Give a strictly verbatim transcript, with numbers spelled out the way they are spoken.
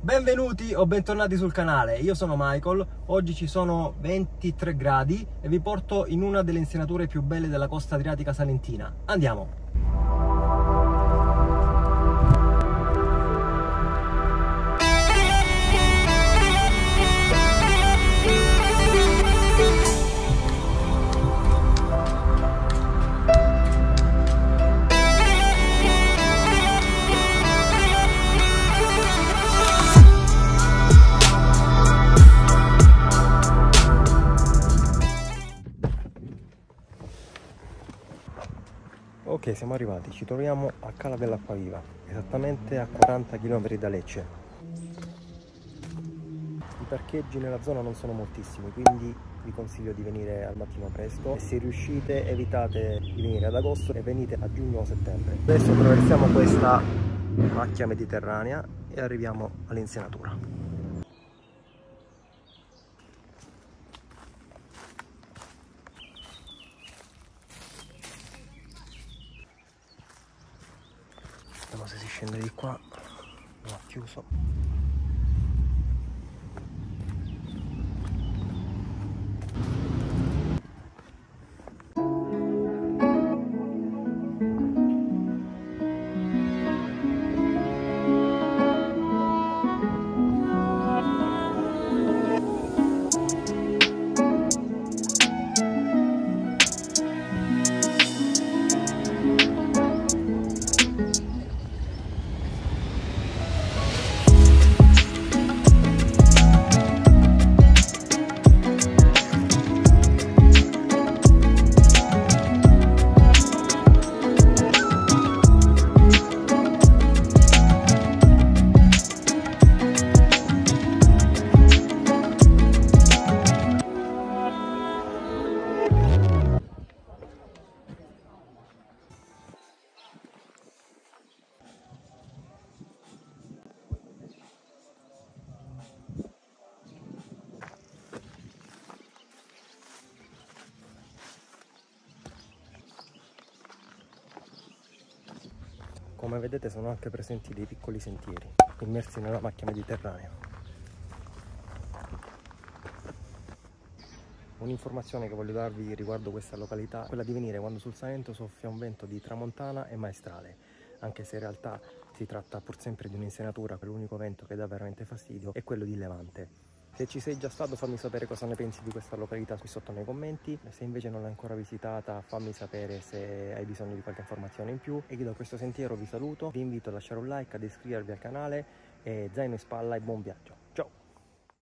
Benvenuti o bentornati sul canale, io sono Michael. Oggi ci sono ventitré gradi e vi porto in una delle insenature più belle della costa adriatica salentina. Andiamo! Ok, siamo arrivati, ci troviamo a Cala dell'Acquaviva, esattamente a quaranta chilometri da Lecce. I parcheggi nella zona non sono moltissimi, quindi vi consiglio di venire al mattino presto e se riuscite evitate di venire ad agosto e venite a giugno o settembre. Adesso attraversiamo questa macchia mediterranea e arriviamo all'insenatura. Vediamo se si scende di qua. No, chiuso. Come vedete sono anche presenti dei piccoli sentieri immersi nella macchia mediterranea. Un'informazione che voglio darvi riguardo questa località è quella di venire quando sul Salento soffia un vento di tramontana e maestrale, anche se in realtà si tratta pur sempre di un'insenatura, l'unico vento che dà veramente fastidio è quello di levante. Se ci sei già stato fammi sapere cosa ne pensi di questa località qui sotto nei commenti, se invece non l'hai ancora visitata fammi sapere se hai bisogno di qualche informazione in più. E io da questo sentiero vi saluto, vi invito a lasciare un like, ad iscrivervi al canale e zaino in spalla e buon viaggio. Ciao!